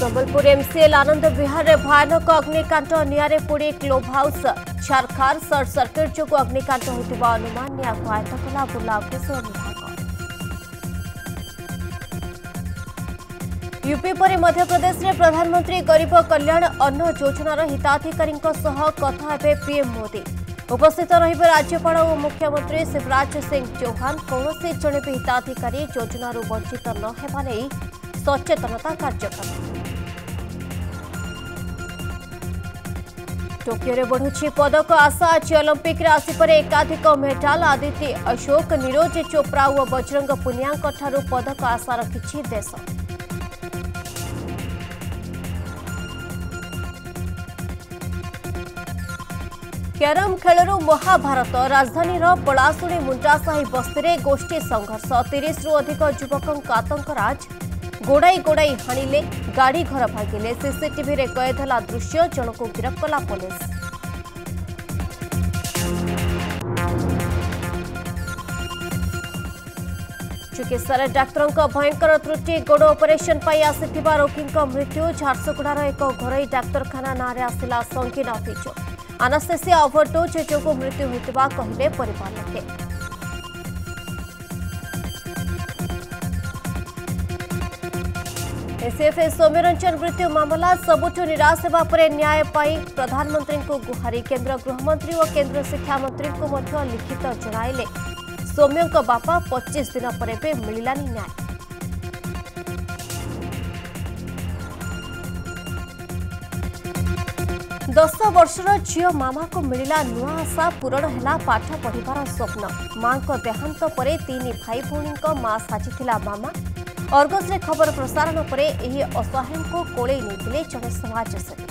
Sambalpur MCL Anand Vihar में भयानक अग्निकांड निआरे पोड़ी क्लोब हाउस छारखार सर्ट सर्किट जो अग्निकांड होता अनुमान निआ आयत्त कला बुर्ला अग्निशम विभाग। यूपी पर मध्यप्रदेश में प्रधानमंत्री गरीब कल्याण अन्न योजनार हिताधिकारी कथा हे पीएम मोदी। उपस्थित रहिबे राज्यपाल और मुख्यमंत्री शिवराज सिंह चौहान। कौन जड़े भी हिताधिकारी योजनार वंचित न हेबा नै सचेतनता कार्यक्रम। टोकियो रे बढ़ुछि पदक आशा। आज ओलंपिक राशि एकाधिक मेडाल। आदित्य अशोक नीरज चोप्रा और बजरंग पुनिया पदक आशा रखिछि देश। कैरम खेलरू महाभारत। राजधानी पलाशुणी मुंड्रासाही बस्ती में गोष्ठी संघर्ष। 30 रु अधिक युवक आतंकराज गोड़ाई गोड़ाई हाणिले गाड़ी घर भागिले। सीसीटीवी रे कैद होला दृश्य। जनक गिरफ्त कला पुलिस। चिकित्सा डाक्तरों भयंकर त्रुटि। गोड़ ऑपरेशन पाई आसिथिबा रोगी मृत्यु। झारसुगुड़ार एक घरोई डाक्तरखाना नाँ आसिला संगीन अभियोग। अनास्थेसिया ओभरडोज जो मृत्यु होता कहले परिवार लोके। एसीएफएस सौम्यरंजन मृत्यु मामला। सबुठु निराश होगा पर न्याय पाई प्रधानमंत्री को गुहारी। केंद्र गृहमंत्री और केंद्र शिक्षा मंत्री को लिखित जणाइले सौम्यों बापा। 25 दिन पर भी मिलानी न्याय। 10 वर्षर झील मामा को मिला नुआ आशा। पूरण है पाठ पढ़ार स्वप्न। मां को देहांत पर 3 भाई भौणी मां साजिला मामा। अर्गस खबर प्रसारण पर असहाय को कोड़े नहीं जड़े समाजसेवी।